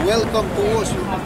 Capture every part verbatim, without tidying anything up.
Welcome to Oslo.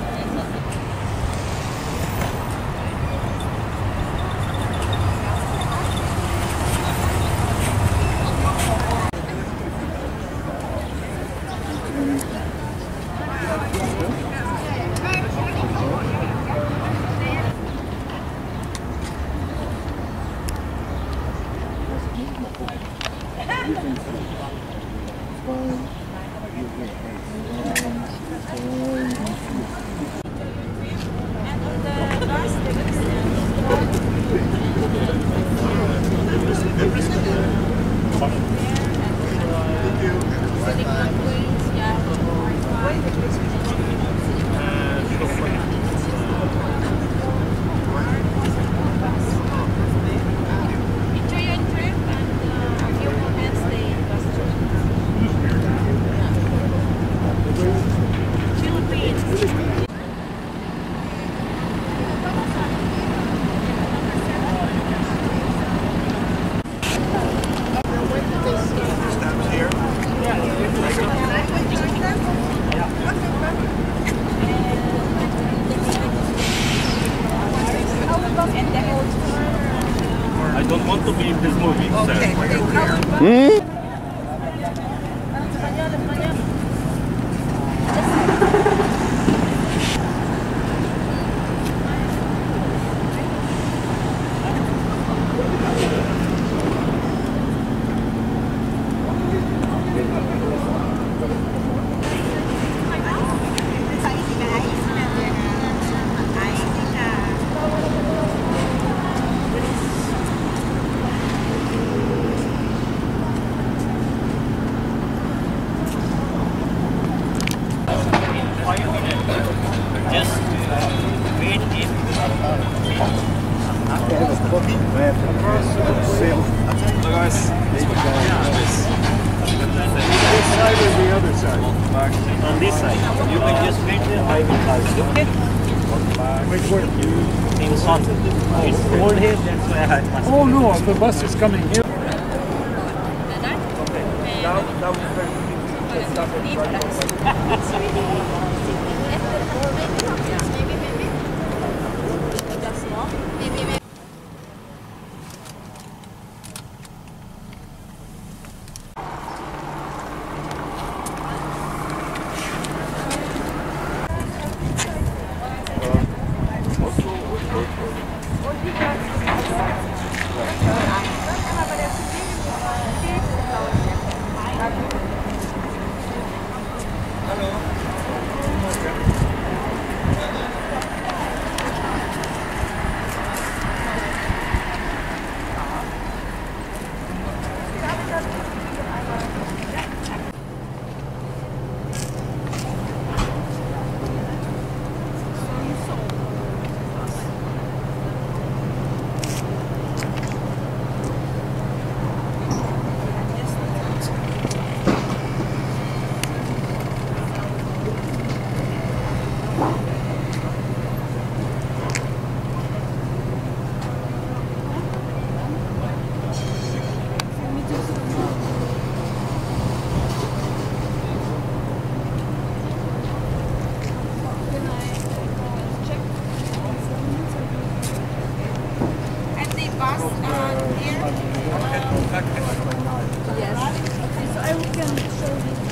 I don't want to be in this movie. Okay. Hmm? Just wait in. Guys, this side or the other side? On this side. You can just wait there. I will call you. Okay? Which way? In front. It's cold here, that's why I must. Oh no, the bus is coming here. Yes. So I can show you.